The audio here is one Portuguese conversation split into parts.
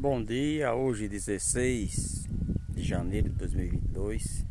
Bom dia, hoje 16 de janeiro de 2022.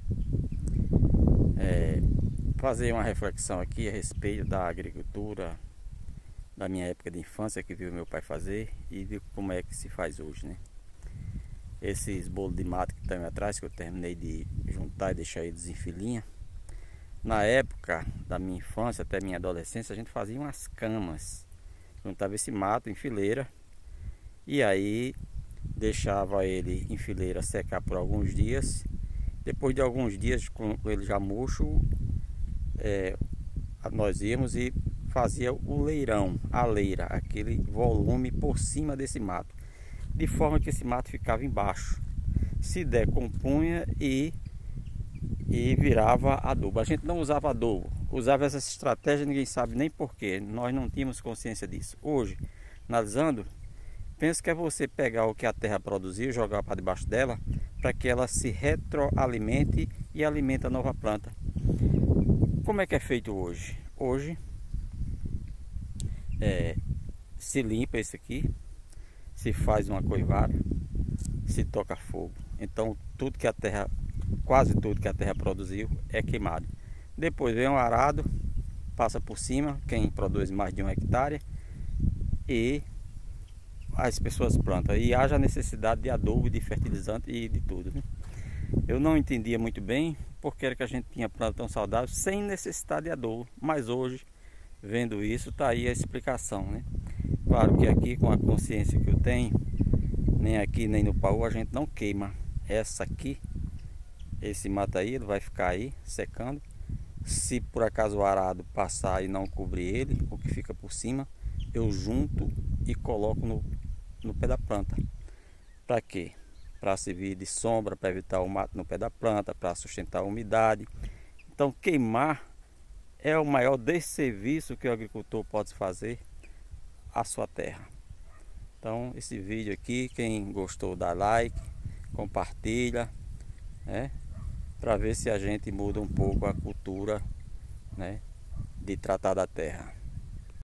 Fazer uma reflexão aqui a respeito da agricultura da minha época de infância, que viu meu pai fazer, e de como é que se faz hoje, né? Esses bolos de mato que estão atrás, que eu terminei de juntar e deixar eles em filinha. Na época da minha infância até minha adolescência, a gente fazia umas camas, juntava esse mato em fileira e aí deixava ele em fileira secar por alguns dias. Depois de alguns dias, com ele já murcho, nós íamos e fazia o leirão, a leira, aquele volume por cima desse mato, de forma que esse mato ficava embaixo, se decompunha e virava adubo. A gente não usava adubo, usava essa estratégia, ninguém sabe nem porquê, nós não tínhamos consciência disso. Hoje, analisando, penso que é você pegar o que a terra produziu e jogar para debaixo dela, para que ela se retroalimente e alimente a nova planta. Como é que é feito hoje? Hoje se limpa isso aqui, se faz uma coivara, se toca fogo. Então tudo que a terra, quase tudo que a terra produziu é queimado. Depois vem um arado, passa por cima, quem produz mais de 1 hectare, e as pessoas plantam, e haja necessidade de adubo, de fertilizante e de tudo, né? Eu não entendia muito bem porque era que a gente tinha planta tão saudável sem necessidade de adubo, mas hoje, vendo isso, tá aí a explicação, né? Claro que aqui, com a consciência que eu tenho, nem aqui nem no Paú a gente não queima essa aqui, esse mato aí, ele vai ficar aí secando. Se por acaso o arado passar e não cobrir ele, o que fica por cima, eu junto e coloco no pé da planta. Para quê? Para servir de sombra, para evitar o mato no pé da planta, para sustentar a umidade. Então queimar é o maior desserviço que o agricultor pode fazer à sua terra. Então esse vídeo aqui, quem gostou, dá like, compartilha, né? Para ver se a gente muda um pouco a cultura, né, de tratar da terra.